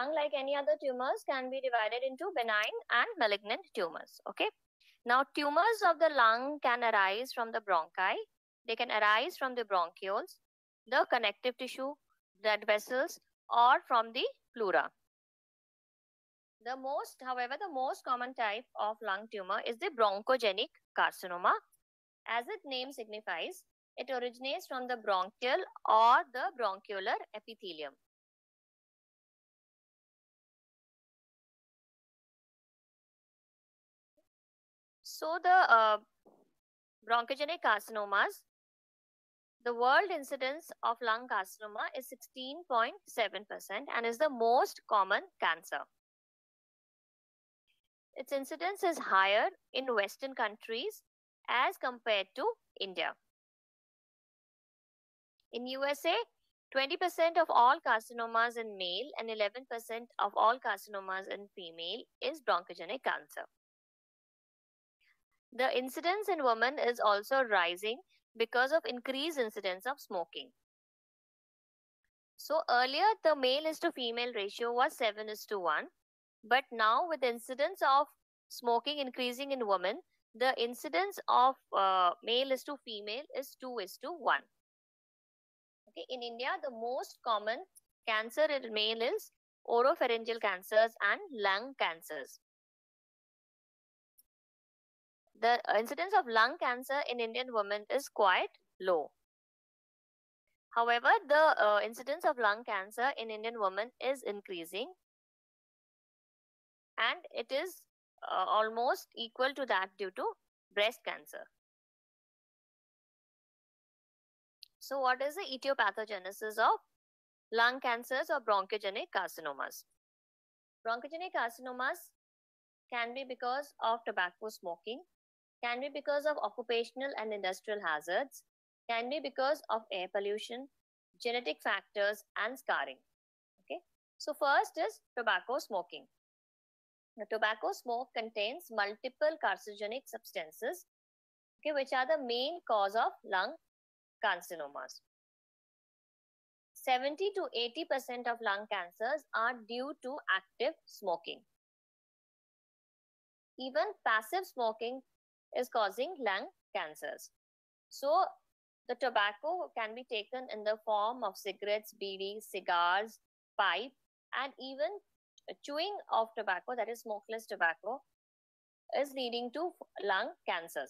lung, like any other tumors, can be divided into benign and malignant tumors. Okay. Now, tumors of the lung can arise from the bronchi. They can arise from the bronchioles, the connective tissue, blood vessels, or from the pleura. However, the most common type of lung tumor is the bronchogenic carcinoma. As its name signifies, it originates from the bronchial or the bronchiolar epithelium. So the bronchogenic carcinomas, the world incidence of lung carcinoma is 16.7% and is the most common cancer. Its incidence is higher in Western countries as compared to India. In USA, 20% of all carcinomas in male and 11% of all carcinomas in female is bronchogenic cancer. The incidence in women is also rising because of increased incidence of smoking. So earlier, the male is to female ratio was 7:1, but now with incidence of smoking increasing in women, the incidence of male is to female is 2:1. Okay, in India, the most common cancer in male is oropharyngeal cancers and lung cancers. The incidence of lung cancer in Indian women is quite low. However, the incidence of lung cancer in Indian women is increasing, and it is almost equal to that due to breast cancer. So what is the etiopathogenesis of lung cancers or bronchogenic carcinomas? Bronchogenic carcinomas can be because of tobacco smoking, can be because of occupational and industrial hazards, can be because of air pollution, genetic factors, and scarring. Okay. So first is tobacco smoking. The tobacco smoke contains multiple carcinogenic substances, okay, which are the main cause of lung carcinomas. 70 to 80% of lung cancers are due to active smoking. Even passive smoking is causing lung cancers. So the tobacco can be taken in the form of cigarettes, bidi, cigars, pipe, and even chewing of tobacco, that is smokeless tobacco, is leading to lung cancers.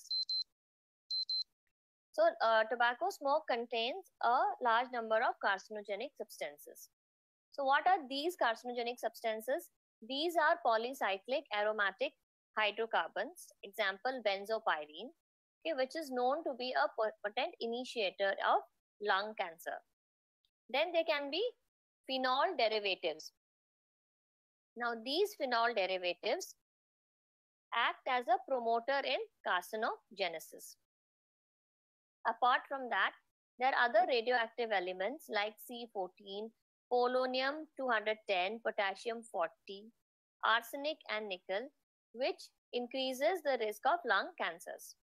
So tobacco smoke contains a large number of carcinogenic substances. So what are these carcinogenic substances? These are polycyclic aromatic hydrocarbons, example benzopyrene, okay, which is known to be a potent initiator of lung cancer. Then there can be phenol derivatives. Now these phenol derivatives act as a promoter in carcinogenesis. Apart from that, there are other radioactive elements like C14, polonium-210, potassium-40, arsenic and nickel, which increases the risk of lung cancers.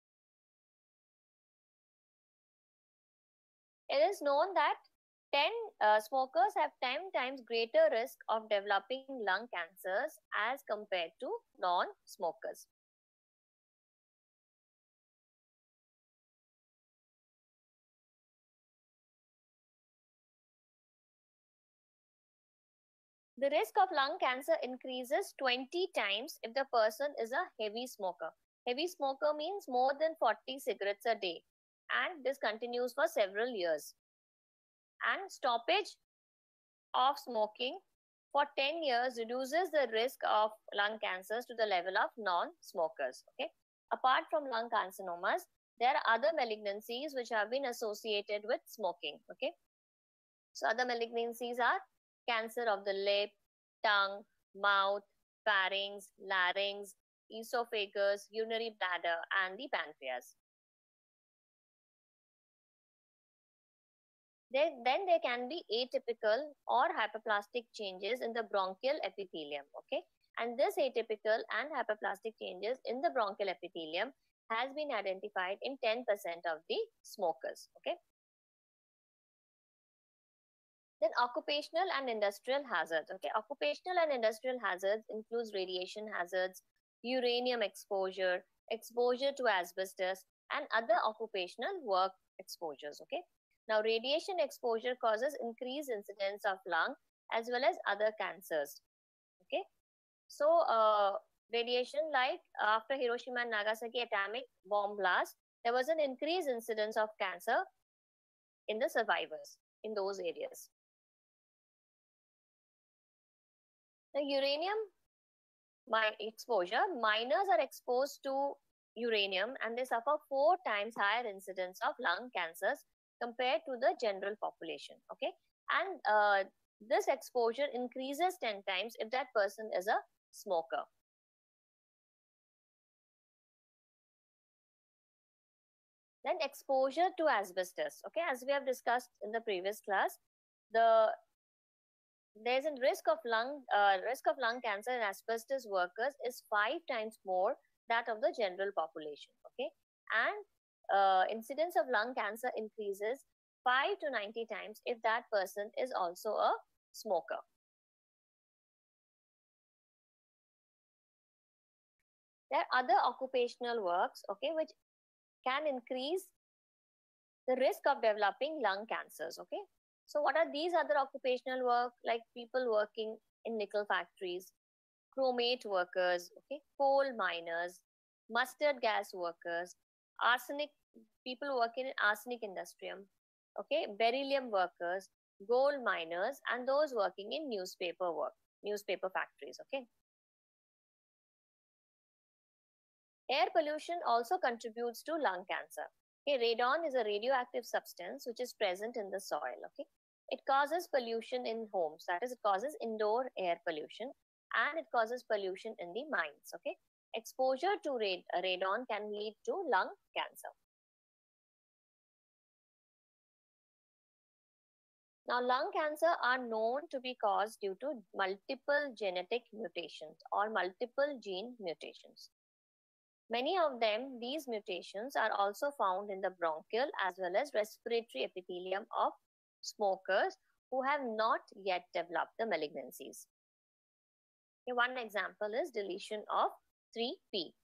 It is known that 10 smokers have 10 times greater risk of developing lung cancers as compared to non-smokers. The risk of lung cancer increases 20 times if the person is a heavy smoker. Heavy smoker means more than 40 cigarettes a day, and this continues for several years. And stoppage of smoking for 10 years reduces the risk of lung cancers to the level of non-smokers. Okay. Apart from lung carcinomas, there are other malignancies which have been associated with smoking. Okay. So other malignancies are cancer of the lip, tongue, mouth, pharynx, larynx, esophagus, urinary bladder, and the pancreas. Then there can be atypical or hyperplastic changes in the bronchial epithelium. Okay, and this atypical and hyperplastic changes in the bronchial epithelium has been identified in 10% of the smokers. Okay. Then occupational and industrial hazards. Okay, occupational and industrial hazards includes radiation hazards, uranium exposure, exposure to asbestos, and other occupational work exposures. Okay, now radiation exposure causes increased incidence of lung as well as other cancers. Okay, so radiation, like after Hiroshima and Nagasaki atomic bomb blast, there was an increased incidence of cancer in the survivors in those areas. The uranium exposure, miners are exposed to uranium and they suffer 4 times higher incidence of lung cancers compared to the general population. Okay, and this exposure increases 10 times if that person is a smoker. Then exposure to asbestos. Okay, as we have discussed in the previous class, there's a risk of lung cancer in asbestos workers is 5 times more that of the general population. Okay, and incidence of lung cancer increases 5 to 90 times if that person is also a smoker. There are other occupational works, okay, which can increase the risk of developing lung cancers. Okay, so what are these other occupational work? Like people working in nickel factories, chromate workers, okay, coal miners, mustard gas workers, arsenic, people working in arsenic industrium, okay, beryllium workers, gold miners, and those working in newspaper factories. Okay, air pollution also contributes to lung cancer. Okay, radon is a radioactive substance which is present in the soil. Okay, it causes pollution in homes, that is, it causes indoor air pollution, and it causes pollution in the mines. Okay, exposure to radon can lead to lung cancer. Now, lung cancer are known to be caused due to multiple genetic mutations or multiple gene mutations. Many of them, these mutations are also found in the bronchial as well as respiratory epithelium of smokers who have not yet developed the malignancies. Okay, one example is deletion of 3p.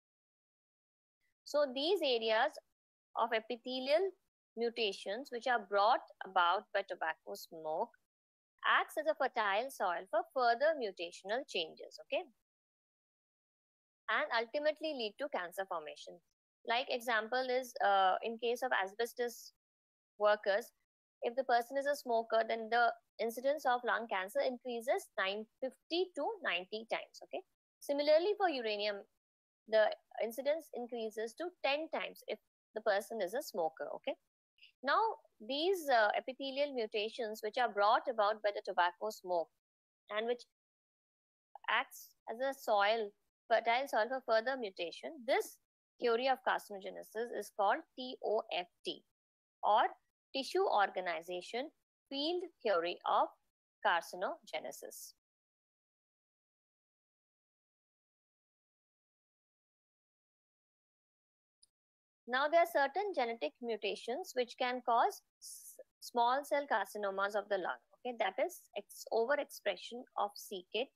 So these areas of epithelial mutations which are brought about by tobacco smoke acts as a fertile soil for further mutational changes. Okay, and ultimately lead to cancer formation. Like example is in case of asbestos workers, if the person is a smoker, then the incidence of lung cancer increases 950 to 90 times. Okay, similarly for uranium, the incidence increases to 10 times if the person is a smoker. Okay, now these epithelial mutations which are brought about by the tobacco smoke and which acts as a fertile soil for further mutation, this theory of carcinogenesis is called TOFT, or Tissue Organization Field Theory of Carcinogenesis. Now, there are certain genetic mutations which can cause small cell carcinomas of the lung. Okay, that is overexpression of c-KIT,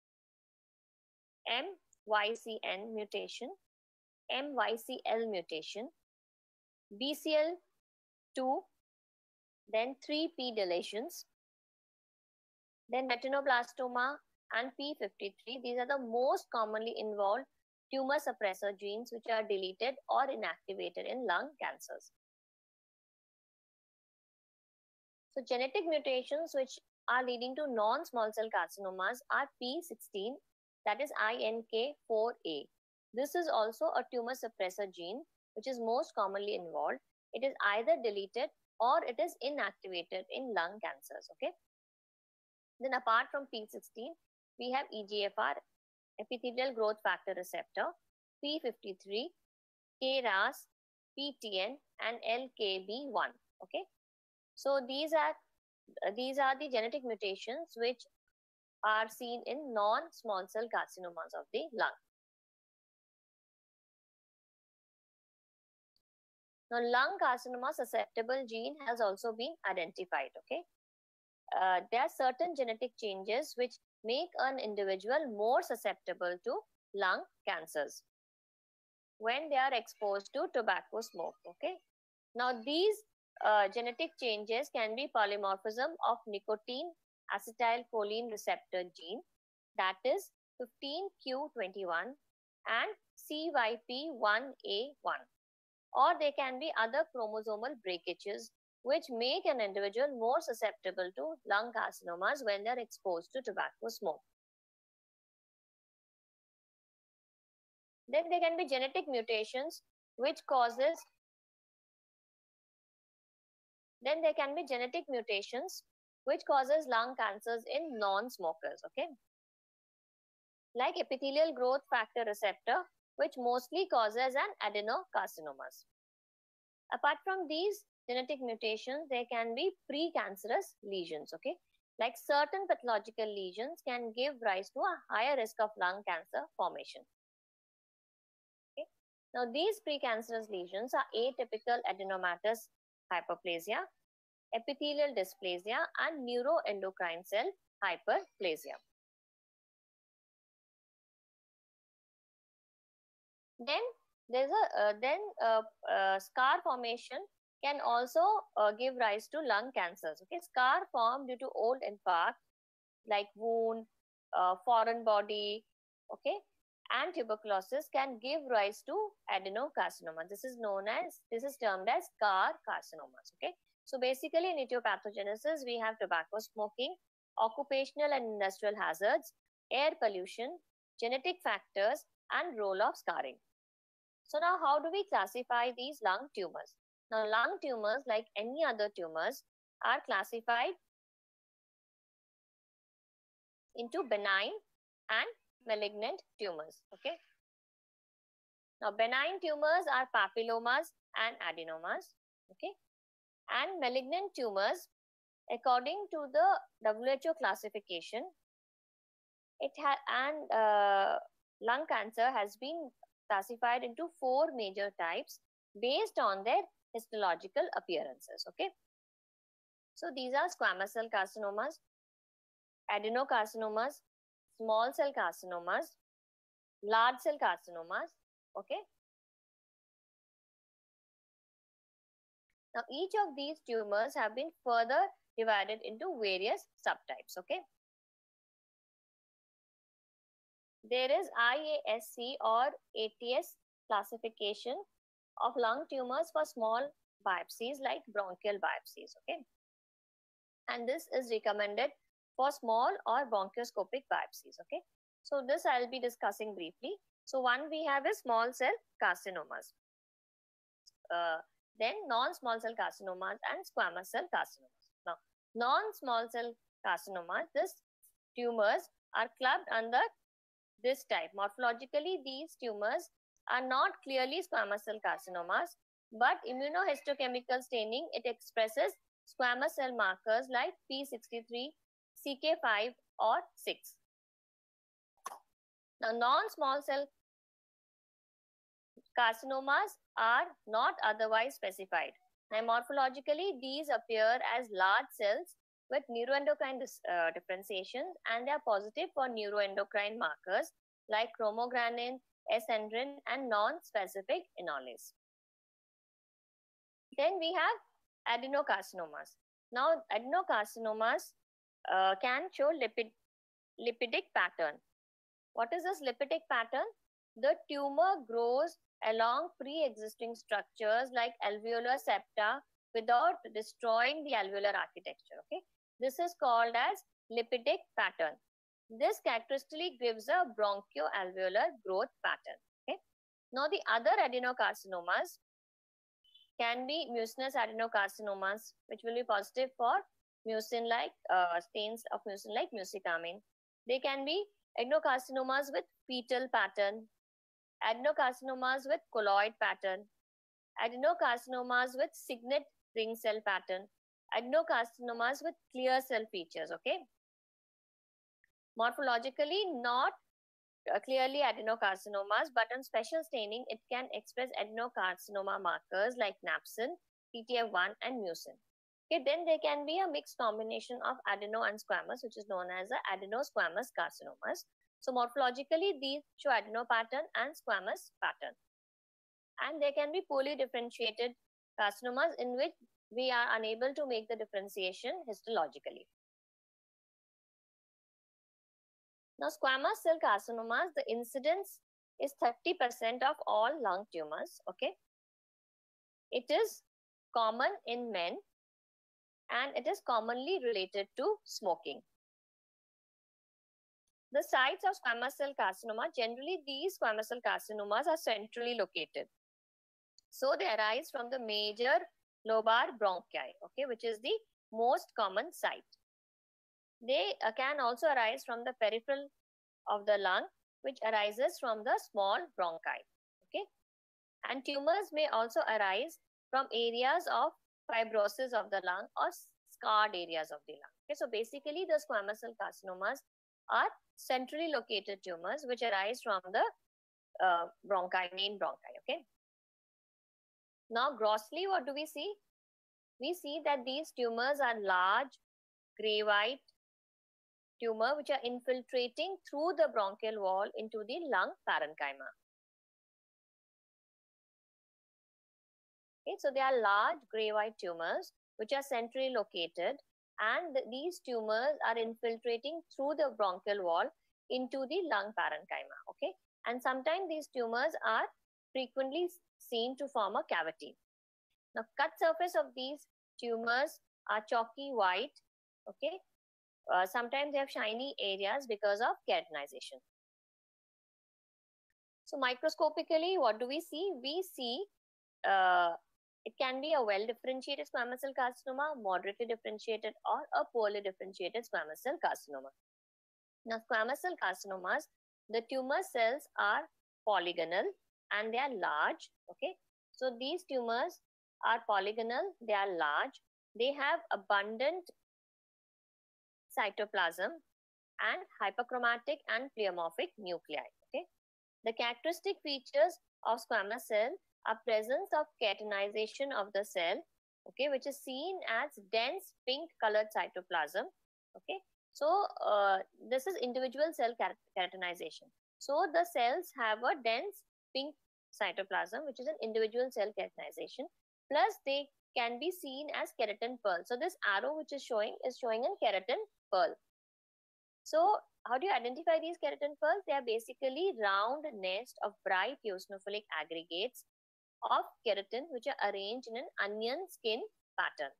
MYCN mutation, MYCL mutation, BCL2, then 3p deletions, then retinoblastoma and p53. These are the most commonly involved tumor suppressor genes which are deleted or inactivated in lung cancers. So genetic mutations which are leading to non-small cell carcinomas are p16, that is INK4A. This is also a tumor suppressor gene which is most commonly involved. It is either deleted or it is inactivated in lung cancers. Okay. Then apart from p16, we have EGFR, epithelial growth factor receptor, p53, KRAS, PTN, and LKB1. Okay. So these are the genetic mutations which are seen in non-small cell carcinomas of the lung. Now, lung carcinoma susceptible gene has also been identified. Okay, there are certain genetic changes which make an individual more susceptible to lung cancers when they are exposed to tobacco smoke. Okay. Now, these genetic changes can be polymorphism of nicotine acetylcholine receptor gene, that is 15q21 and CYP1A1, or they can be other chromosomal breakages which make an individual more susceptible to lung carcinomas when they are exposed to tobacco smoke. Then there can be genetic mutations which causes lung cancers in non-smokers, okay? Like epithelial growth factor receptor, which mostly causes an adenocarcinomas. Apart from these genetic mutations, there can be precancerous lesions, okay? Like certain pathological lesions can give rise to a higher risk of lung cancer formation. Okay? Now, these precancerous lesions are atypical adenomatous hyperplasia, epithelial dysplasia, and neuroendocrine cell hyperplasia. Then there's scar formation can also give rise to lung cancers. Okay, scar formed due to old infarct like wound, foreign body, okay, and tuberculosis can give rise to adenocarcinoma. This is termed as scar carcinomas. Okay, so basically in etiopathogenesis we have tobacco smoking, occupational and industrial hazards, air pollution, genetic factors, and role of scarring. So now how do we classify these lung tumors? Now lung tumors, like any other tumors, are classified into benign and malignant tumors. Okay. Now benign tumors are papillomas and adenomas. Okay. And malignant tumors, according to the WHO classification, lung cancer has been classified into 4 major types based on their histological appearances. Okay. So these are squamous cell carcinomas, adenocarcinomas, small cell carcinomas, large cell carcinomas. Okay. Now each of these tumors have been further divided into various subtypes. Okay. There is IASC or ATS classification of lung tumors for small biopsies like bronchial biopsies. Okay. And this is recommended for small or bronchoscopic biopsies. Okay. So this I'll be discussing briefly. So one we have is small cell carcinomas. Then non-small cell carcinomas and squamous cell carcinomas. Now, non-small cell carcinomas, these tumors are clubbed under this type. Morphologically, these tumors are not clearly squamous cell carcinomas, but immunohistochemical staining, it expresses squamous cell markers like P63, CK5 or 6. Now, non-small cell carcinomas are not otherwise specified. Now, morphologically, these appear as large cells with neuroendocrine differentiation, and they are positive for neuroendocrine markers like chromogranin, S-endrin, and non-specific enolase. Then we have adenocarcinomas. Now, adenocarcinomas can show lipidic pattern. What is this lipidic pattern? The tumor grows along pre-existing structures like alveolar septa without destroying the alveolar architecture. Okay, this is called as lipidic pattern. This characteristically gives a bronchoalveolar growth pattern. Okay, now the other adenocarcinomas can be mucinous adenocarcinomas, which will be positive for mucin-like stains of mucin like mucicamine. They can be adenocarcinomas with fetal pattern, adenocarcinomas with colloid pattern, adenocarcinomas with signet ring cell pattern, adenocarcinomas with clear cell features. Okay. Morphologically, not clearly adenocarcinomas, but on special staining, it can express adenocarcinoma markers like napsin, TTF1, and mucin. Okay, then there can be a mixed combination of adeno and squamous, which is known as the adenosquamous carcinomas. So morphologically, these show adeno pattern and squamous pattern. And there can be poorly differentiated carcinomas in which we are unable to make the differentiation histologically. Now, squamous cell carcinomas, the incidence is 30% of all lung tumors. Okay, it is common in men and it is commonly related to smoking. The sites of squamous cell carcinoma, generally these squamous cell carcinomas are centrally located. So they arise from the major lobar bronchi, okay, which is the most common site. They can also arise from the peripheral of the lung, which arises from the small bronchi, okay. And tumors may also arise from areas of fibrosis of the lung or scarred areas of the lung. Okay, so basically the squamous cell carcinomas are centrally located tumors which arise from the bronchi, main bronchi. Okay. Now, grossly, what do we see? We see that these tumors are large, gray-white tumor which are infiltrating through the bronchial wall into the lung parenchyma. Okay, so they are large gray-white tumors which are centrally located, and these tumors are infiltrating through the bronchial wall into the lung parenchyma. Okay, and sometimes these tumors are frequently seen to form a cavity. Now, cut surface of these tumors are chalky white. Okay, sometimes they have shiny areas because of keratinization. So microscopically, what do we see? We see it can be a well-differentiated squamous cell carcinoma, moderately differentiated, or a poorly differentiated squamous cell carcinoma. Now, squamous cell carcinomas, the tumor cells are polygonal and they are large. Okay, so these tumors are polygonal, they are large, they have abundant cytoplasm and hyperchromatic and pleomorphic nuclei. Okay, the characteristic features of squamous cell are presence of keratinization of the cell, okay, which is seen as dense pink colored cytoplasm. Okay, so this is individual cell keratinization. So the cells have a dense pink cytoplasm, which is an individual cell keratinization. Plus, they can be seen as keratin pearl. So this arrow which is showing a keratin pearl. So how do you identify these keratin pearls? They are basically round nest of bright eosinophilic aggregates of keratin which are arranged in an onion skin pattern.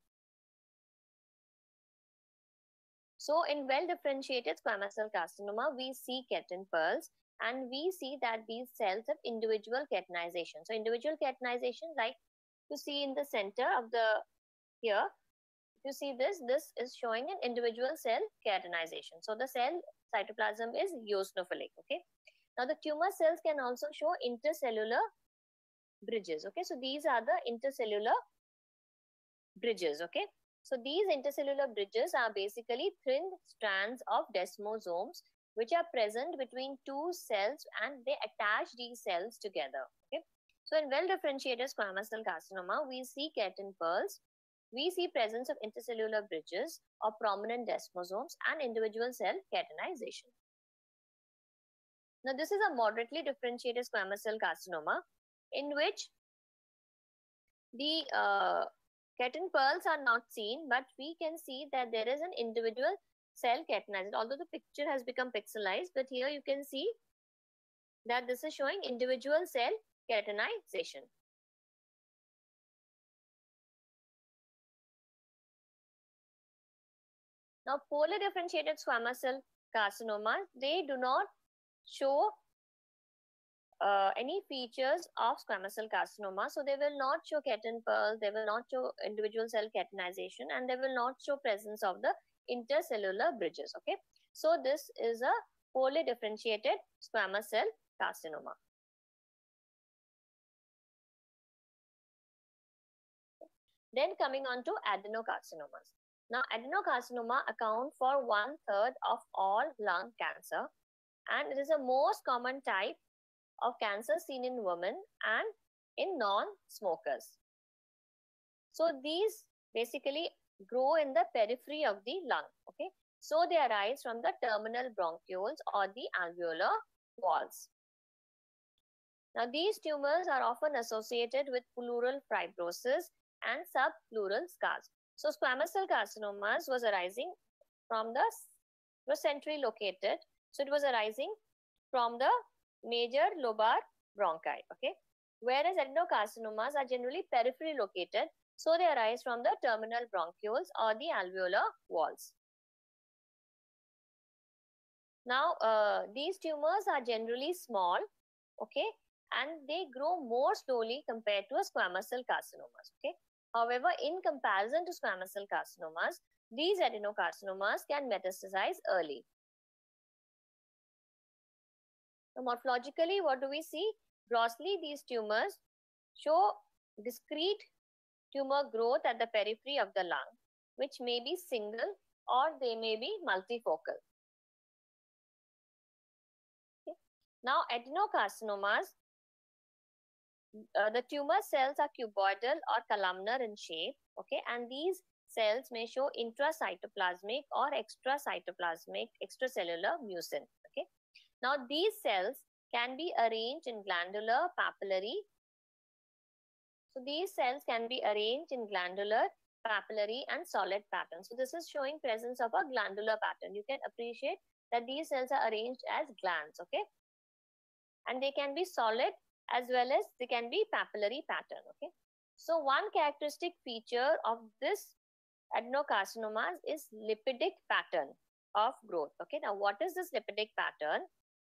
So in well-differentiated squamous cell carcinoma, we see keratin pearls and we see that these cells have individual keratinization. So individual keratinization, like you see in the center of the here, if you see this is showing an individual cell keratinization. So the cell cytoplasm is eosinophilic. Okay. Now the tumor cells can also show intercellular bridges. Okay. So these are the intercellular bridges. Okay. So these intercellular bridges are basically thin strands of desmosomes which are present between two cells and they attach these cells together. Okay. So in well-differentiated squamous cell carcinoma, we see keratin pearls, we see presence of intercellular bridges or prominent desmosomes and individual cell keratinization. Now, this is a moderately differentiated squamous cell carcinoma in which the keratin pearls are not seen, but we can see that there is an individual cell keratinization. Although the picture has become pixelized, but here you can see that this is showing individual cell keratinization. Now, poorly differentiated squamous cell carcinomas, they do not show any features of squamous cell carcinoma. So they will not show keratin pearls, they will not show individual cell keratinization, and they will not show presence of the intercellular bridges. Okay, so this is a poorly differentiated squamous cell carcinoma. Then coming on to adenocarcinomas. Now, adenocarcinoma account for 1/3 of all lung cancer, and it is the most common type of cancer seen in women and in non-smokers. So these basically grow in the periphery of the lung. Okay, so they arise from the terminal bronchioles or the alveolar walls. Now, these tumors are often associated with pleural fibrosis and subpleural scars. So, squamous cell carcinomas was arising from the, was centrally located. So, it was arising from the major lobar bronchi. Okay, whereas adenocarcinomas are generally peripherally located. So, they arise from the terminal bronchioles or the alveolar walls. Now, these tumors are generally small, okay, and they grow more slowly compared to a squamous cell carcinomas, okay. However, in comparison to squamous cell carcinomas, these adenocarcinomas can metastasize early. So, morphologically, what do we see? Grossly, these tumors show discrete tumor growth at the periphery of the lung, which may be single or they may be multifocal. Okay. Now, adenocarcinomas, the tumor cells are cuboidal or columnar in shape, okay, and these cells may show intracytoplasmic or extracytoplasmic extracellular mucin, okay. Now, these cells can be arranged in glandular, papillary. So, these cells can be arranged in glandular, papillary and solid pattern. So, this is showing presence of a glandular pattern. You can appreciate that these cells are arranged as glands, okay, and they can be solid as well as they can be papillary pattern, okay. So, one characteristic feature of this adenocarcinomas is lipidic pattern of growth, okay. Now, what is this lipidic pattern?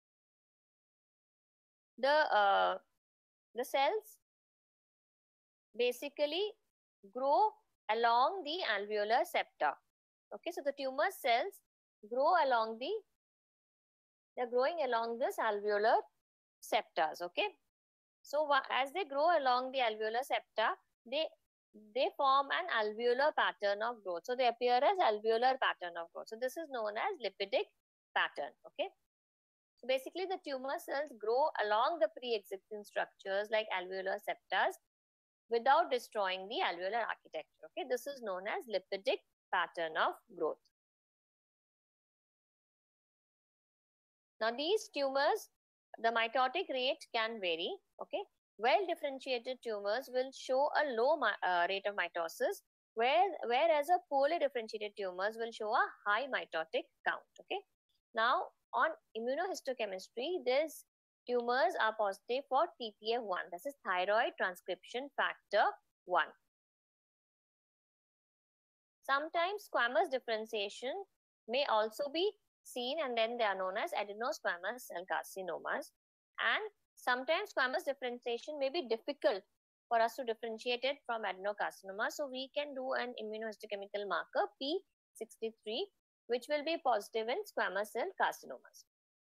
The cells basically grow along the alveolar septa, okay. So, the tumor cells grow along the, they're growing along this alveolar septas, okay. So, as they grow along the alveolar septa, they form an alveolar pattern of growth. So, they appear as alveolar pattern of growth. So, this is known as lipidic pattern, okay. So, basically the tumor cells grow along the pre-existing structures like alveolar septas without destroying the alveolar architecture, okay. This is known as lipidic pattern of growth. Now, these tumors, the mitotic rate can vary, okay. Well-differentiated tumors will show a low rate of mitosis, whereas a poorly differentiated tumors will show a high mitotic count, okay. Now, on immunohistochemistry, these tumors are positive for TTF1, this is thyroid transcription factor 1. Sometimes squamous differentiation may also be seen, and then they are known as adenosquamous cell carcinomas. And sometimes squamous differentiation may be difficult for us to differentiate it from adenocarcinoma. So, we can do an immunohistochemical marker P63, which will be positive in squamous cell carcinomas.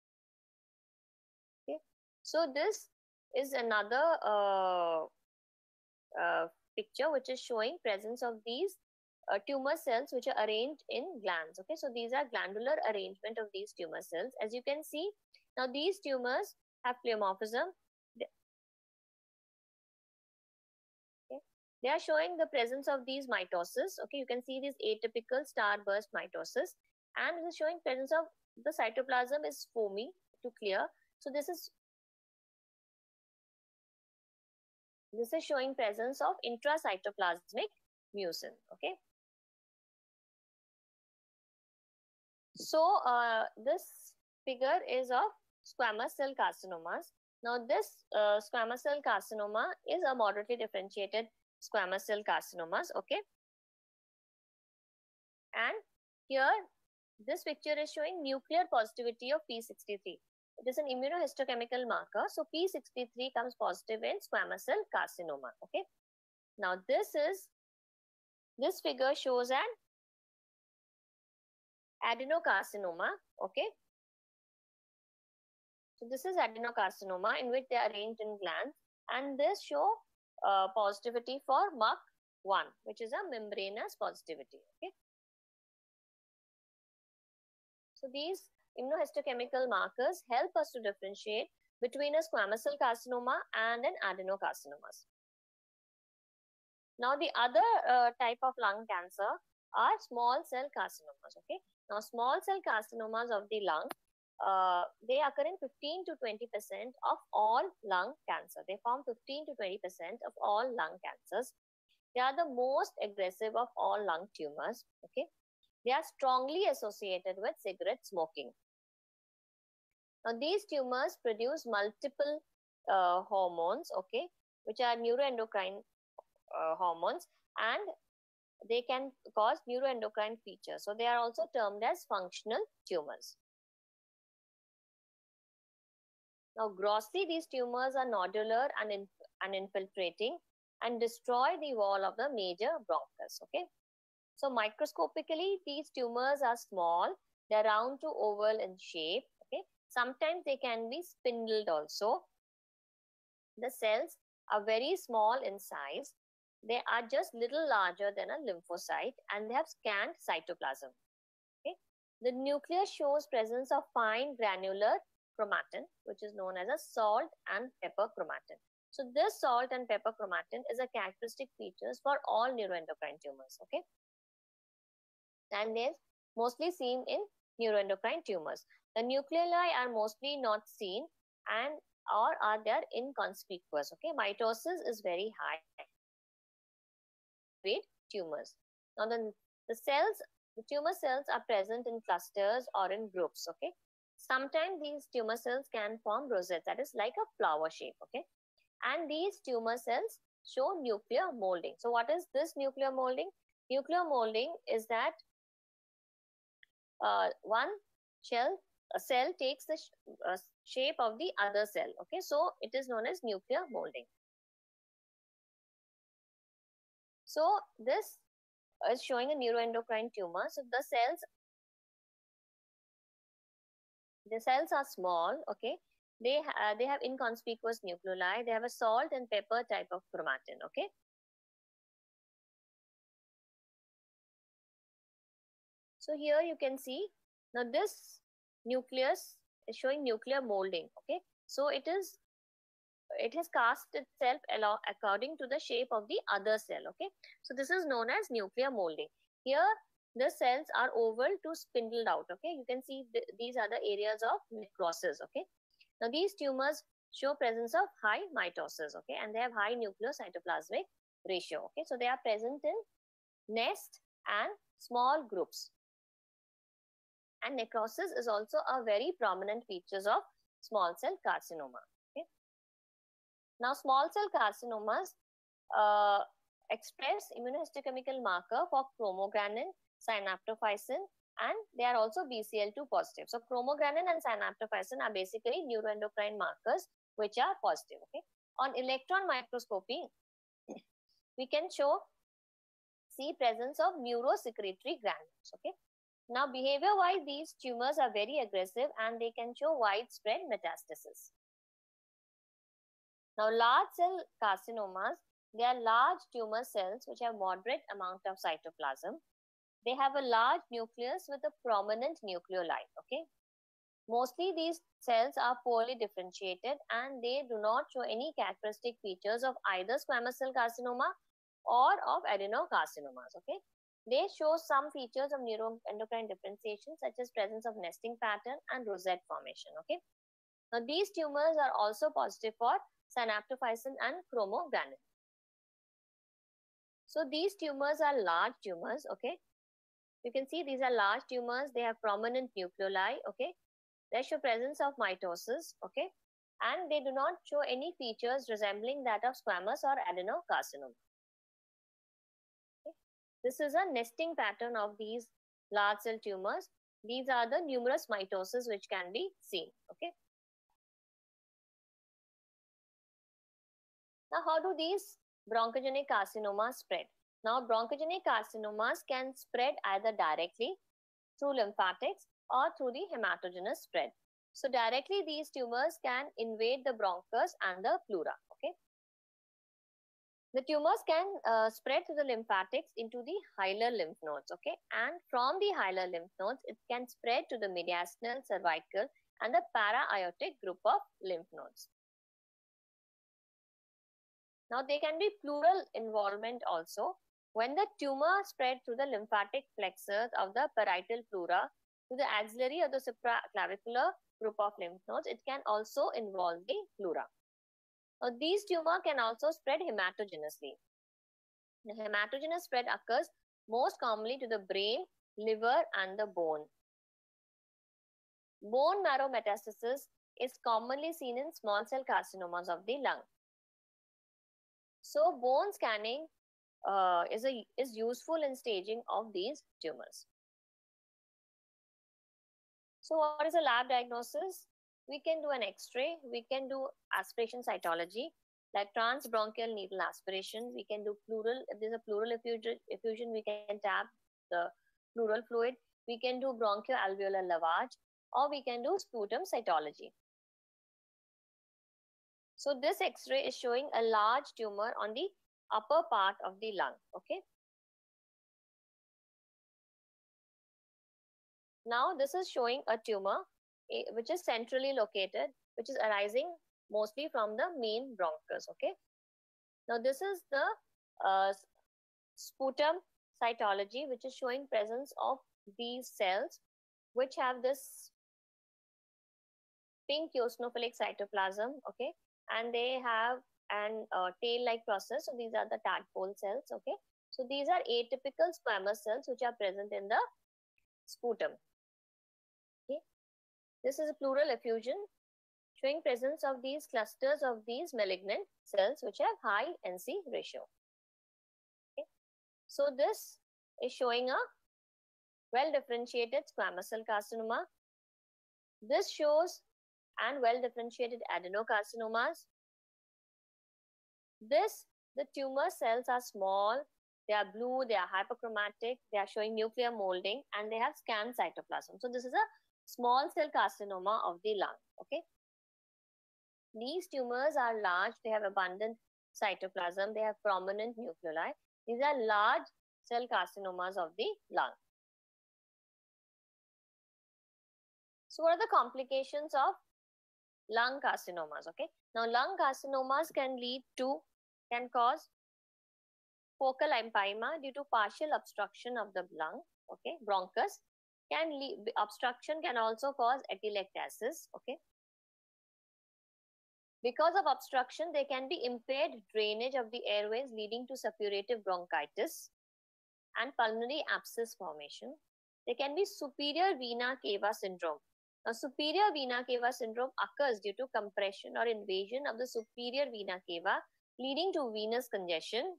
Okay. So, this is another picture which is showing presence of these tumor cells which are arranged in glands, okay. So, these are glandular arrangement of these tumor cells. As you can see, now these tumors have pleomorphism. Okay. They are showing the presence of these mitosis, okay. You can see this atypical starburst mitosis, and it is showing presence of the cytoplasm is foamy to clear. So, this is showing presence of intracytoplasmic mucin, okay. So, this figure is of squamous cell carcinomas. Now, this squamous cell carcinoma is a moderately differentiated squamous cell carcinomas, okay. And here, this picture is showing nuclear positivity of P63. It is an immunohistochemical marker. So, P63 comes positive in squamous cell carcinoma, okay. Now, this figure shows an adenocarcinoma, okay. So, this is adenocarcinoma in which they are arranged in glands, and this show positivity for MUC1, which is a membranous positivity, okay. So, these immunohistochemical markers help us to differentiate between a squamous cell carcinoma and an adenocarcinomas. Now, the other type of lung cancer are small cell carcinomas. Okay. Now, small cell carcinomas of the lung, they occur in 15 to 20% of all lung cancer. They form 15 to 20% of all lung cancers. They are the most aggressive of all lung tumors. Okay. They are strongly associated with cigarette smoking. Now, these tumors produce multiple hormones, okay, which are neuroendocrine hormones, and they can cause neuroendocrine features. So, they are also termed as functional tumors. Now, grossly, these tumors are nodular and infiltrating and destroy the wall of the major bronchus, okay. So, microscopically, these tumors are small, they're round to oval in shape, okay. Sometimes they can be spindled also. The cells are very small in size. They are just little larger than a lymphocyte and they have scant cytoplasm. Okay. The nucleus shows presence of fine granular chromatin, which is known as a salt and pepper chromatin. So this salt and pepper chromatin is a characteristic features for all neuroendocrine tumors. Okay. And they're mostly seen in neuroendocrine tumors. The nucleoli are mostly not seen and or are there inconspicuous. Okay, mitosis is very high. Great tumors. Now the cells, the tumor cells are present in clusters or in groups. Okay, sometimes these tumor cells can form rosettes, that is like a flower shape. Okay, and these tumor cells show nuclear molding. So what is this nuclear molding? Nuclear molding is that one cell takes the shape of the other cell. Okay, so it is known as nuclear molding. So this is showing a neuroendocrine tumor. So the cells are small. Okay, they have inconspicuous nucleoli. They have a salt and pepper type of chromatin. Okay. So here you can see, now this nucleus is showing nuclear molding. Okay, so it has cast itself along according to the shape of the other cell. Okay, so this is known as nuclear molding. Here the cells are oval to spindled out. Okay, you can see these are the areas of necrosis. Okay, now these tumors show presence of high mitosis. Okay, and they have high nucleocytoplasmic ratio. Okay, so they are present in nest and small groups. And necrosis is also a very prominent features of small cell carcinoma. Okay. Now, small cell carcinomas express immunohistochemical marker for chromogranin, synaptophysin, and they are also BCL2 positive. So, chromogranin and synaptophysin are basically neuroendocrine markers which are positive. Okay. On electron microscopy, we can see presence of neurosecretory granules. Okay. Now, behavior-wise, these tumors are very aggressive and they can show widespread metastasis. Now, large cell carcinomas, they are large tumor cells which have moderate amount of cytoplasm. They have a large nucleus with a prominent nucleoli. Okay. Mostly these cells are poorly differentiated and they do not show any characteristic features of either squamous cell carcinoma or of adenocarcinomas. Okay. They show some features of neuroendocrine differentiation such as presence of nesting pattern and rosette formation. Okay. Now these tumors are also positive for synaptophysin and chromogranin. So these tumors are large tumors. Okay. You can see these are large tumors. They have prominent nucleoli. Okay. They show presence of mitosis. Okay. And they do not show any features resembling that of squamous or adenocarcinoma. This is a nesting pattern of these large cell tumors. These are the numerous mitoses which can be seen. Okay. Now, how do these bronchogenic carcinomas spread? Now, bronchogenic carcinomas can spread either directly through lymphatics or through the hematogenous spread. So, directly these tumors can invade the bronchus and the pleura. Okay. The tumors can spread to the lymphatics into the hilar lymph nodes. Okay. And from the hilar lymph nodes, it can spread to the mediastinal, cervical, and the para-aortic group of lymph nodes. Now, there can be pleural involvement also. When the tumor spread through the lymphatic plexus of the parietal pleura to the axillary or the supraclavicular group of lymph nodes, it can also involve the pleura. Now, these tumors can also spread hematogenously. The hematogenous spread occurs most commonly to the brain, liver, and the bone. Bone marrow metastasis is commonly seen in small cell carcinomas of the lung. So, bone scanning is useful in staging of these tumors. So, what is a lab diagnosis? We can do an X-ray, we can do aspiration cytology, like transbronchial needle aspiration. We can do pleural, if there's a pleural effusion, we can tap the pleural fluid. We can do bronchoalveolar lavage, or we can do sputum cytology. So this X-ray is showing a large tumor on the upper part of the lung, okay? Now this is showing a tumor which is centrally located, which is arising mostly from the main bronchus, okay? Now this is the sputum cytology, which is showing presence of these cells which have this pink eosinophilic cytoplasm, okay? And they have an tail-like process. So these are the tadpole cells, okay? So these are atypical squamous cells which are present in the sputum. Okay? This is a pleural effusion showing presence of these clusters of these malignant cells which have high NC ratio. Okay? So this is showing a well-differentiated squamous cell carcinoma. This shows and well-differentiated adenocarcinomas. The tumor cells are small, they are blue, they are hyperchromatic, they are showing nuclear molding, and they have scant cytoplasm. So this is a small cell carcinoma of the lung, okay? These tumors are large, they have abundant cytoplasm, they have prominent nuclei. These are large cell carcinomas of the lung. So what are the complications of lung carcinomas, okay? Now lung carcinomas can cause focal empyema due to partial obstruction of the lung, okay, bronchus. Obstruction can also cause atelectasis, okay. Because of obstruction, there can be impaired drainage of the airways leading to suppurative bronchitis and pulmonary abscess formation. There can be superior vena cava syndrome. Now, superior vena cava syndrome occurs due to compression or invasion of the superior vena cava, leading to venous congestion,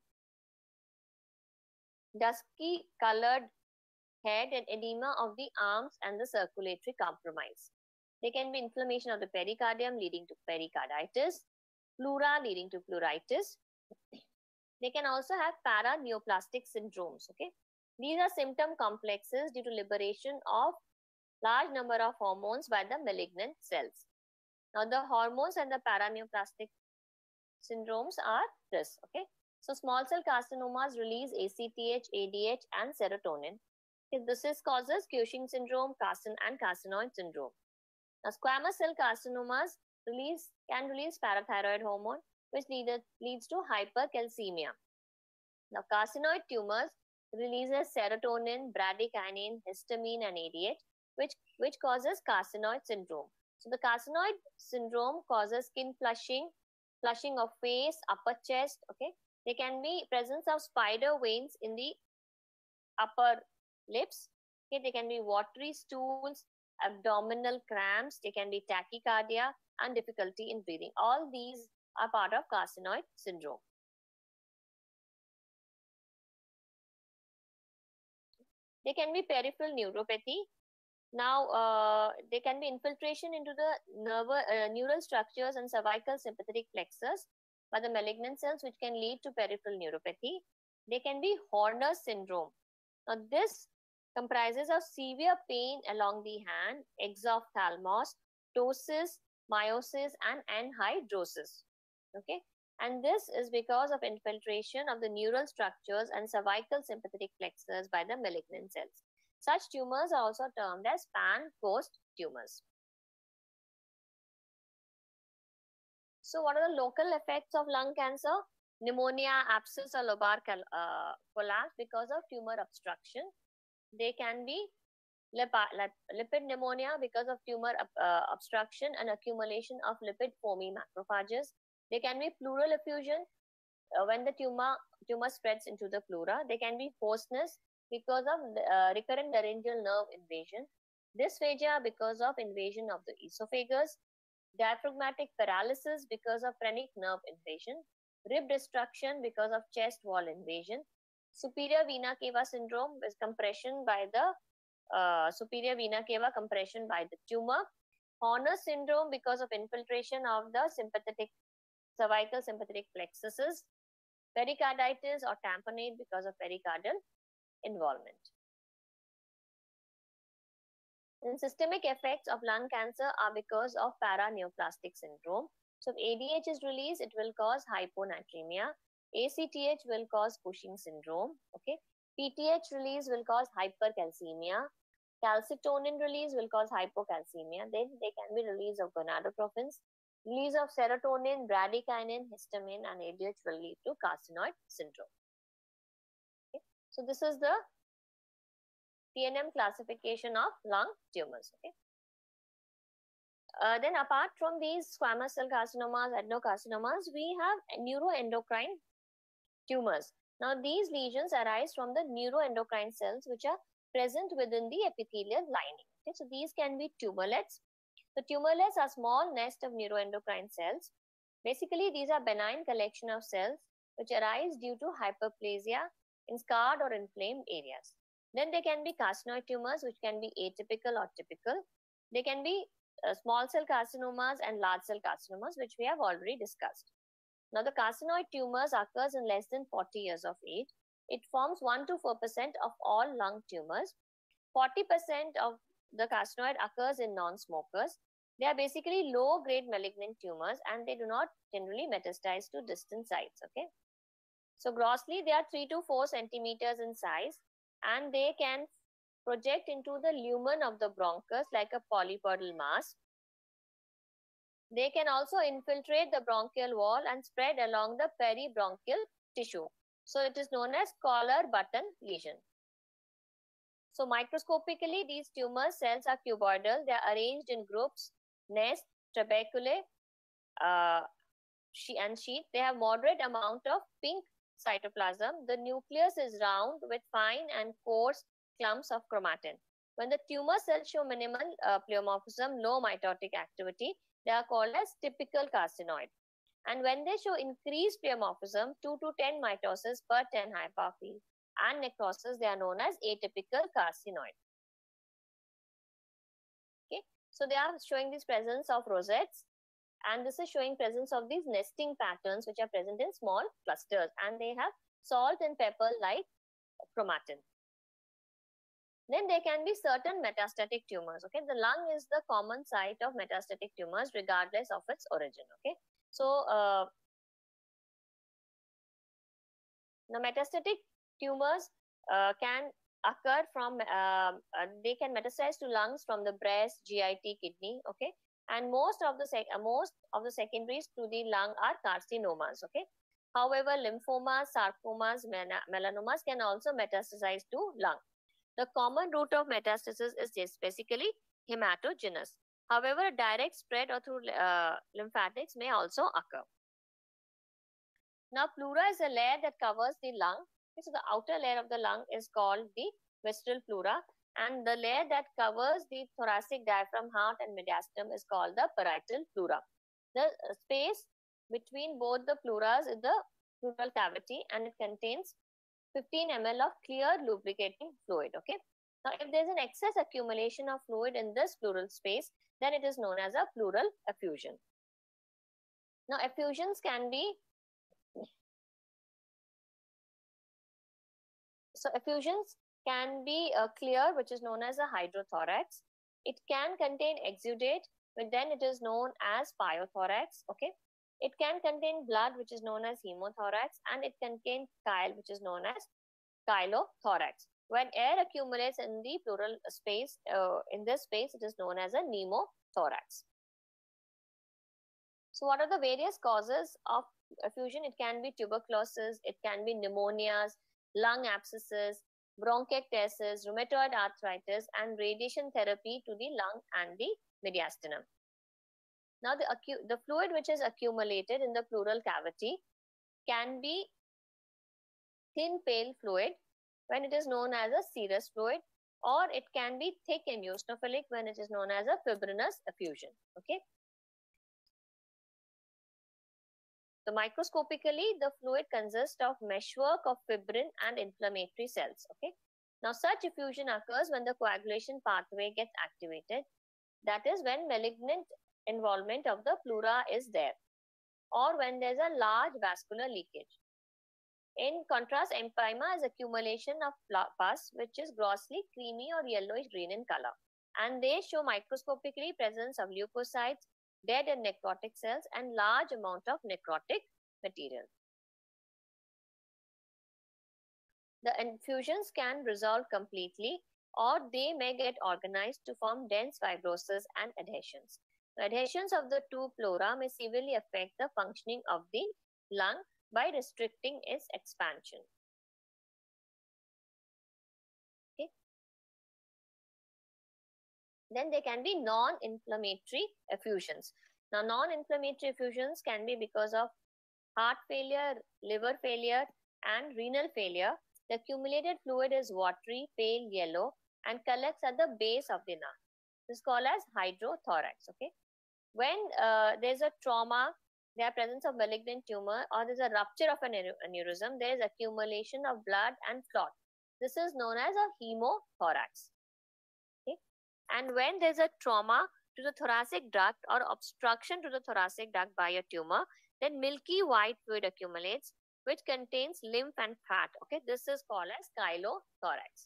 dusky colored head, and edema of the arms and the circulatory compromise. There can be inflammation of the pericardium leading to pericarditis, pleura leading to pleuritis. They can also have paraneoplastic syndromes, okay? These are symptom complexes due to liberation of large number of hormones by the malignant cells. Now, the hormones and the paraneoplastic syndromes are this, okay? So, small cell carcinomas release ACTH, ADH, and serotonin. This causes Cushing syndrome, and carcinoid syndrome. Now, squamous cell carcinomas can release parathyroid hormone, which leads to hypercalcemia. Now, carcinoid tumors releases serotonin, bradykinin, histamine, and ADH, which causes carcinoid syndrome. So, the carcinoid syndrome causes skin flushing of face, upper chest, okay. There can be presence of spider veins in the upper lips. Okay, there can be watery stools, abdominal cramps, there can be tachycardia, and difficulty in breathing. All these are part of carcinoid syndrome. There can be peripheral neuropathy. Now, there can be infiltration into the neural structures and cervical sympathetic plexus by the malignant cells, which can lead to peripheral neuropathy. There can be Horner syndrome. Now, this comprises of severe pain along the hand, exophthalmos, ptosis, miosis, and anhidrosis. Okay, and this is because of infiltration of the neural structures and cervical sympathetic plexus by the malignant cells. Such tumors are also termed as Pancoast tumors. So, what are the local effects of lung cancer? Pneumonia, abscess or lobar collapse because of tumor obstruction. They can be lipid pneumonia because of tumor obstruction and accumulation of lipid foamy macrophages. They can be pleural effusion when the tumor spreads into the pleura. They can be hoarseness because of recurrent laryngeal nerve invasion. Dysphagia because of invasion of the esophagus. Diaphragmatic paralysis because of phrenic nerve invasion. Rib destruction because of chest wall invasion. Superior vena cava syndrome with compression by the superior vena cava compression by the tumor. Horner syndrome because of infiltration of the cervical sympathetic plexuses. Pericarditis or tamponade because of pericardial involvement. And systemic effects of lung cancer are because of paraneoplastic syndrome. So if ADH is released, it will cause hyponatremia. ACTH will cause Cushing syndrome. Okay. PTH release will cause hypercalcemia. Calcitonin release will cause hypocalcemia. Then there can be release of gonadotropins. Release of serotonin, bradykinin, histamine, and ADH will lead to carcinoid syndrome. Okay. So this is the TNM classification of lung tumors. Okay. Then apart from these squamous cell carcinomas, adenocarcinomas, we have neuroendocrine tumors. Now these lesions arise from the neuroendocrine cells which are present within the epithelial lining. Okay, so these can be tumorlets. The tumorlets are small nest of neuroendocrine cells. Basically, these are benign collection of cells which arise due to hyperplasia in scarred or inflamed areas. Then there can be carcinoid tumors which can be atypical or typical. They can be small cell carcinomas and large cell carcinomas which we have already discussed. Now the carcinoid tumors occurs in less than 40 years of age. It forms 1 to 4% of all lung tumors. 40% of the carcinoid occurs in non-smokers. They are basically low-grade malignant tumors and they do not generally metastasize to distant sites. Okay. So grossly, they are 3 to 4 centimeters in size and they can project into the lumen of the bronchus like a polypodal mass. They can also infiltrate the bronchial wall and spread along the peribronchial tissue. So it is known as collar button lesion. So microscopically, these tumor cells are cuboidal. They are arranged in groups, nest, trabeculae, and sheath. They have moderate amount of pink cytoplasm. The nucleus is round with fine and coarse clumps of chromatin. When the tumor cells show minimal pleomorphism, low mitotic activity, they are called as typical carcinoid. And when they show increased pleomorphism, 2 to 10 mitosis per 10 hypophyll and necrosis, they are known as atypical carcinoid. Okay, so they are showing this presence of rosettes, and this is showing presence of these nesting patterns which are present in small clusters, and they have salt and pepper like chromatin. Then there can be certain metastatic tumors. Okay, the lung is the common site of metastatic tumors regardless of its origin. Okay, so the metastatic tumors can occur from they can metastasize to lungs from the breast, GIT, kidney. Okay, and most of the secondaries to the lung are carcinomas. Okay, however, lymphomas, sarcomas, melanomas can also metastasize to lung. The common route of metastasis is just basically hematogenous. However, direct spread or through lymphatics may also occur. Now, pleura is a layer that covers the lung. So the outer layer of the lung is called the visceral pleura, and the layer that covers the thoracic diaphragm, heart, and mediastinum is called the parietal pleura. The space between both the pleuras is the pleural cavity, and it contains 15 ml of clear lubricating fluid. Okay. Now, if there is an excess accumulation of fluid in this pleural space, then it is known as a pleural effusion. Now, effusions can be clear, which is known as a hydrothorax. It can contain exudate, but then it is known as pyothorax. Okay. It can contain blood, which is known as hemothorax, and it contains chyle, which is known as chylothorax. When air accumulates in the pleural space, in this space, it is known as a pneumothorax. So what are the various causes of effusion? It can be tuberculosis, it can be pneumonias, lung abscesses, bronchiectasis, rheumatoid arthritis, and radiation therapy to the lung and the mediastinum. Now, the fluid which is accumulated in the pleural cavity can be thin pale fluid when it is known as a serous fluid, or it can be thick and eosinophilic when it is known as a fibrinous effusion. Okay. So microscopically, the fluid consists of meshwork of fibrin and inflammatory cells. Okay. Now, such effusion occurs when the coagulation pathway gets activated. That is when malignant involvement of the pleura is there, or when there's a large vascular leakage. In contrast, empyema is accumulation of pus, which is grossly creamy or yellowish green in color. And they show microscopically presence of leukocytes, dead and necrotic cells, and large amount of necrotic material. The infusions can resolve completely, or they may get organized to form dense fibrosis and adhesions. The adhesions of the two pleura may severely affect the functioning of the lung by restricting its expansion. Okay. Then there can be non-inflammatory effusions. Now, non-inflammatory effusions can be because of heart failure, liver failure, and renal failure. The accumulated fluid is watery, pale yellow, and collects at the base of the nerve. This is called as hydrothorax. Okay. When there's a trauma, there is presence of malignant tumor, or there's a rupture of an aneurysm, there is accumulation of blood and clot. This is known as a hemothorax. Okay? And when there's a trauma to the thoracic duct or obstruction to the thoracic duct by a tumor, then milky white fluid accumulates, which contains lymph and fat. Okay, this is called as chylothorax.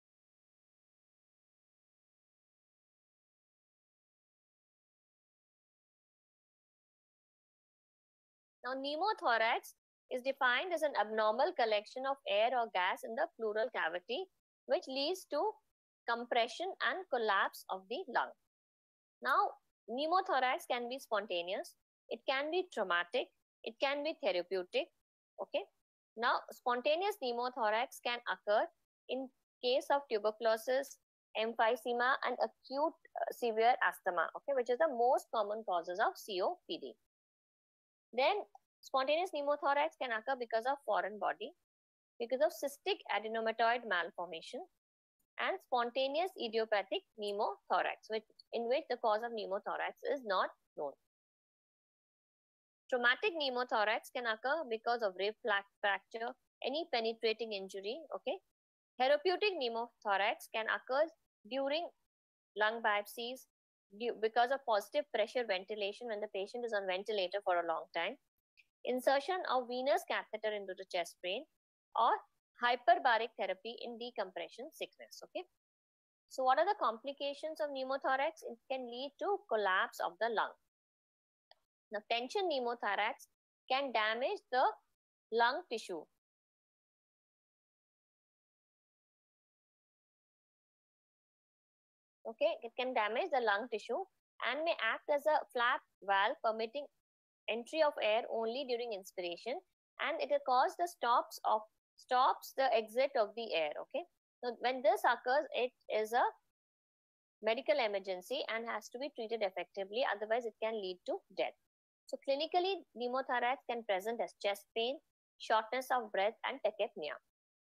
Now, pneumothorax is defined as an abnormal collection of air or gas in the pleural cavity, which leads to compression and collapse of the lung. Now, pneumothorax can be spontaneous, it can be traumatic, it can be therapeutic. Okay. Now, spontaneous pneumothorax can occur in case of tuberculosis, emphysema, and acute severe asthma, okay, which is the most common causes of COPD. Then spontaneous pneumothorax can occur because of foreign body, because of cystic adenomatoid malformation, and spontaneous idiopathic pneumothorax, in which the cause of pneumothorax is not known. Traumatic pneumothorax can occur because of rib fracture, any penetrating injury. Okay. Therapeutic pneumothorax can occur during lung biopsies because of positive pressure ventilation when the patient is on ventilator for a long time, insertion of venous catheter into the chest vein, or hyperbaric therapy in decompression sickness. Okay. So what are the complications of pneumothorax? It can lead to collapse of the lung. Now, tension pneumothorax can damage the lung tissue. Okay, it can damage the lung tissue and may act as a flap valve permitting entry of air only during inspiration, and it will cause the stops the exit of the air. Okay, so when this occurs, it is a medical emergency and has to be treated effectively, otherwise it can lead to death. So clinically, pneumothorax can present as chest pain, shortness of breath, and tachypnea.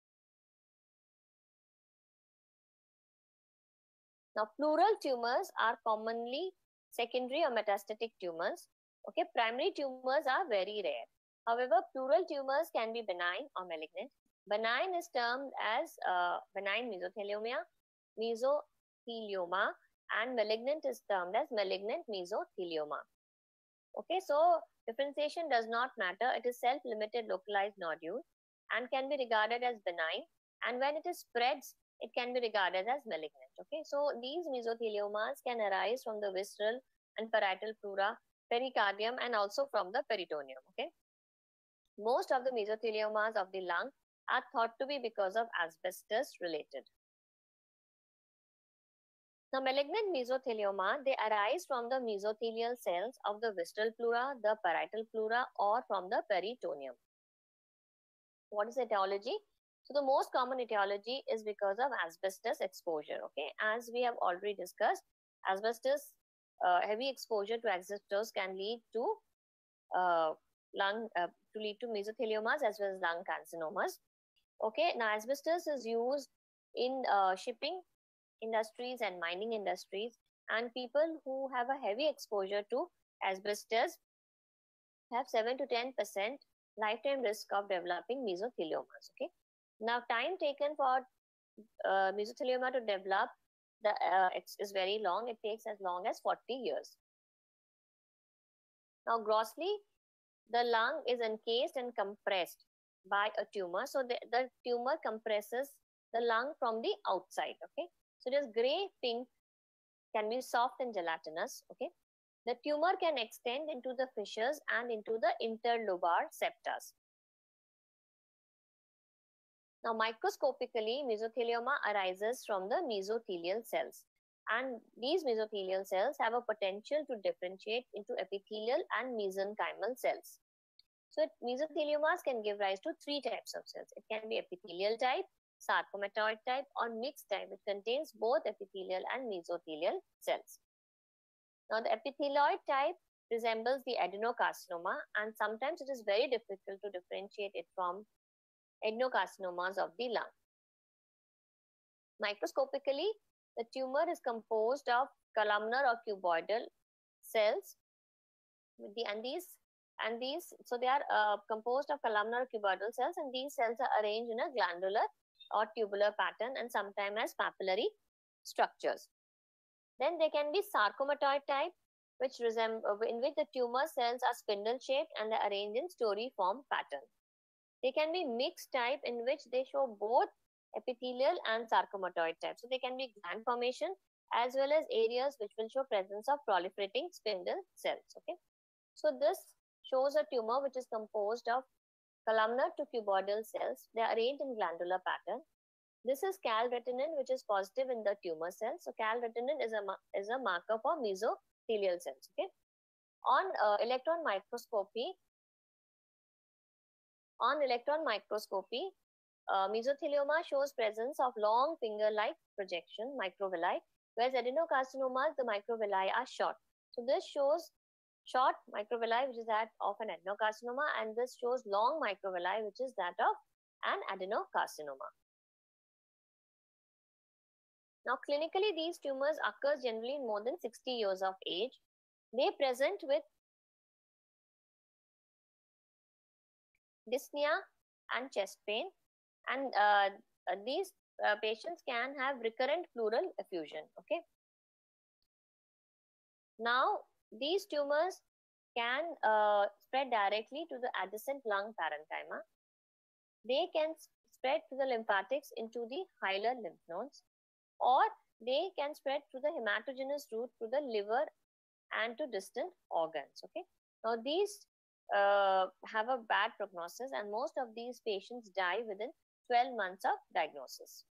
Now, pleural tumors are commonly secondary or metastatic tumors. Okay, primary tumors are very rare. However, pleural tumors can be benign or malignant. Benign is termed as benign mesothelioma, and malignant is termed as malignant mesothelioma. Okay, so differentiation does not matter. It is self-limited localized nodule and can be regarded as benign. And when it spreads, it can be regarded as malignant. Okay, so these mesotheliomas can arise from the visceral and parietal pleura, pericardium, and also from the peritoneum. Okay, most of the mesotheliomas of the lung are thought to be because of asbestos related. Now, malignant mesothelioma, they arise from the mesothelial cells of the visceral pleura, the parietal pleura, or from the peritoneum. What is etiology? So the most common etiology is because of asbestos exposure. Okay, as we have already discussed, asbestos, heavy exposure to asbestos can lead to mesotheliomas as well as lung carcinomas. Okay, now asbestos is used in shipping industries and mining industries, and people who have a heavy exposure to asbestos have 7 to 10% lifetime risk of developing mesotheliomas. Okay, now time taken for mesothelioma to develop is very long. It takes as long as 40 years. Now, grossly, the lung is encased and compressed by a tumor. So the tumor compresses the lung from the outside. Okay, so it is gray, pink, can be soft and gelatinous. Okay, the tumor can extend into the fissures and into the interlobar septas. Now, microscopically, mesothelioma arises from the mesothelial cells, and these mesothelial cells have a potential to differentiate into epithelial and mesenchymal cells. So, mesotheliomas can give rise to three types of cells. It can be epithelial type, sarcomatoid type, or mixed type, which contains both epithelial and mesothelial cells. Now, the epithelioid type resembles the adenocarcinoma, and sometimes it is very difficult to differentiate it from adenocarcinomas of the lung. Microscopically, the tumor is composed of columnar or cuboidal cells, so they are composed of columnar or cuboidal cells, and these cells are arranged in a glandular or tubular pattern and sometimes as papillary structures. Then there can be sarcomatoid type, in which the tumor cells are spindle shaped and are arranged in story-form pattern. They can be mixed type, in which they show both epithelial and sarcomatoid type. So they can be gland formation as well as areas which will show presence of proliferating spindle cells. Okay, so this shows a tumor which is composed of columnar to cuboidal cells. They are arranged in glandular pattern. This is calretinin, which is positive in the tumor cells. So calretinin is a marker for mesothelial cells. Okay, on electron microscopy, mesothelioma shows presence of long finger-like projection, microvilli, whereas adenocarcinomas, the microvilli are short. So this shows short microvilli, which is that of an adenocarcinoma, and this shows long microvilli, which is that of an adenocarcinoma. Now, clinically, these tumors occur generally in more than 60 years of age. They present with dyspnea and chest pain, and these patients can have recurrent pleural effusion. Okay. Now, these tumors can spread directly to the adjacent lung parenchyma. They can spread to the lymphatics into the hilar lymph nodes, or they can spread through the hematogenous route to the liver and to distant organs. Okay. Now, these have a bad prognosis, and most of these patients die within 12 months of diagnosis.